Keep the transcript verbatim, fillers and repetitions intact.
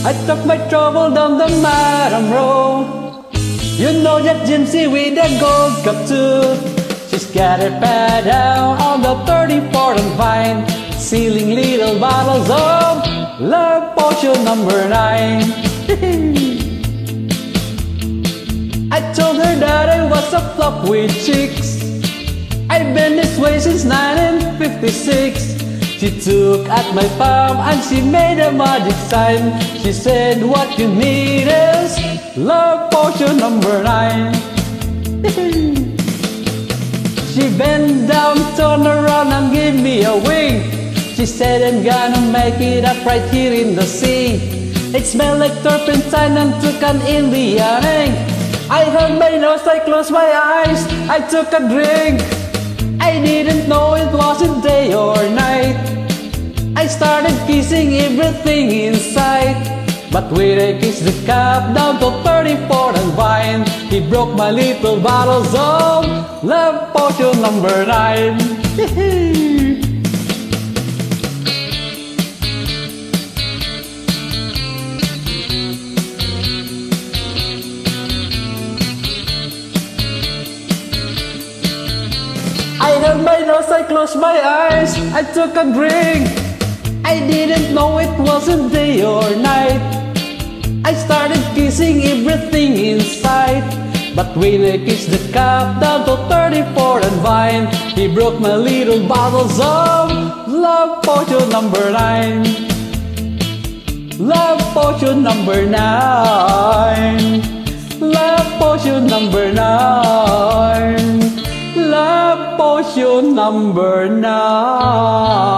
I took my trouble down the Madam Road. You know that Gypsy with the gold cup tooth. She's got her pad down on the thirty-fourth and Vine, sealing little bottles of love potion number nine. I told her that I was a flop with chicks. I've been this way since nineteen fifty-six. She took at my palm and she made a magic sign. She said, what you need is love potion number nine. She bent down, turned around and gave me a wink. She said, I'm gonna make it up right here in the sea. It smelled like turpentine and took an Indian ink. I held my nose, I closed my eyes, I took a drink. I didn't know it wasn't day or night. I started kissing everything in sight. But when I kissed the cup down to thirty-fourth and Vine, he broke my little bottles of love potion number nine. I held my nose, I closed my eyes, I took a drink. I didn't know it wasn't day or night. I started kissing everything in sight. But when I kissed the cup down to thirty-fourth and Vine, he broke my little bottles of love potion number nine. Love potion number nine. Love potion number nine. Love potion number nine.